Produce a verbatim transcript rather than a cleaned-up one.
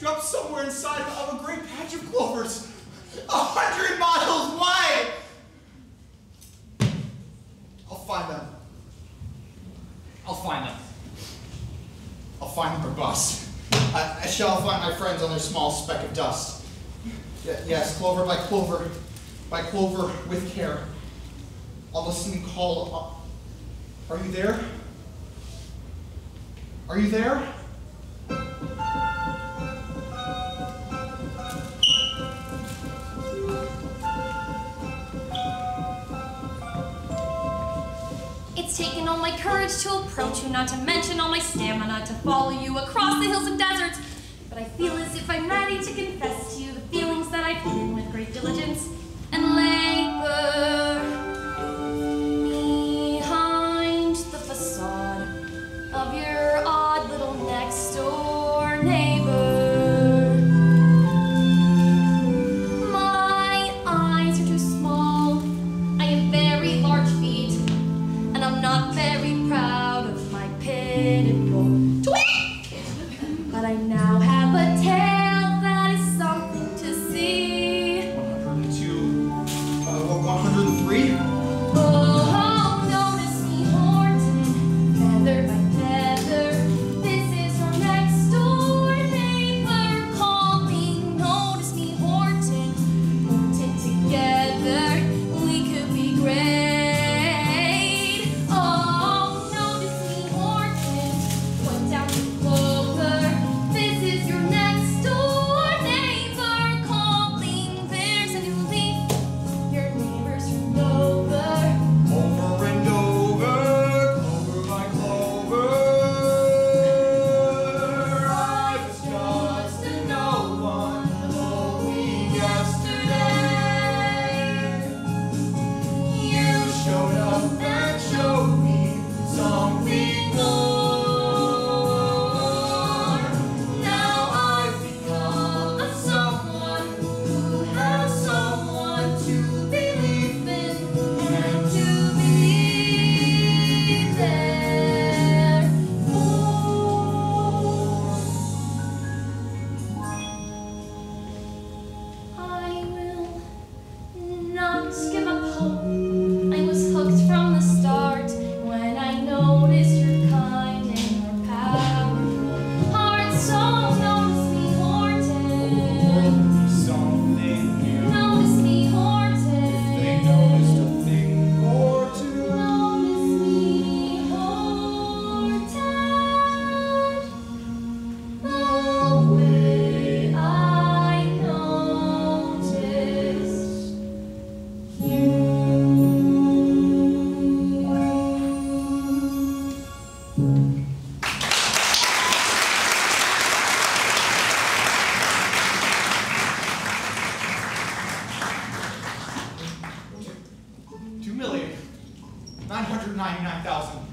drop somewhere inside of a great patch of clovers, a hundred miles wide. I'll find them. I'll find them. I'll find their bus. I, I shall find my friends on their small speck of dust. Y yes, clover by clover, by clover with care. I'll listen and call up. Are you there? Are you there? It's taken all my courage to approach you, not to mention all my stamina to follow you across the hills and deserts. But I feel as if I'm ready to confess to you the feelings that I've hidden with great diligence and labor behind the facade of your odd little next door neighbor. My eyes are too small. I have very large feet. And I'm not very proud of my pitiful twit. But I now have a tail that is something to see. one hundred two, uh, one hundred three? Oh, notice me, Horton, feather by feather. This is our next door neighbor calling. Notice me, Horton, Horton together. We could be great. nine hundred ninety-nine thousand